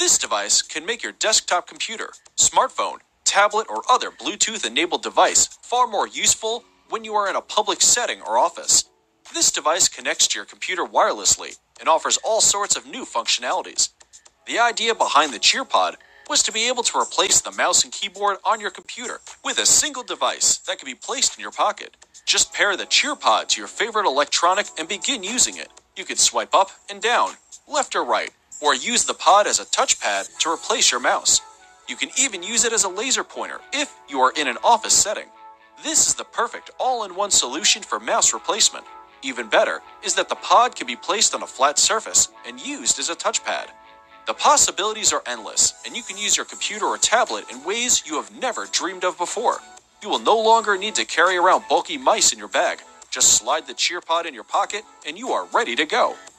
This device can make your desktop computer, smartphone, tablet, or other Bluetooth-enabled device far more useful when you are in a public setting or office. This device connects to your computer wirelessly and offers all sorts of new functionalities. The idea behind the CheerPod was to be able to replace the mouse and keyboard on your computer with a single device that can be placed in your pocket. Just pair the CheerPod to your favorite electronic and begin using it. You can swipe up and down, left or right, or use the pod as a touchpad to replace your mouse. You can even use it as a laser pointer if you are in an office setting. This is the perfect all-in-one solution for mouse replacement. Even better is that the pod can be placed on a flat surface and used as a touchpad. The possibilities are endless, and you can use your computer or tablet in ways you have never dreamed of before. You will no longer need to carry around bulky mice in your bag. Just slide the CheerPod in your pocket, and you are ready to go.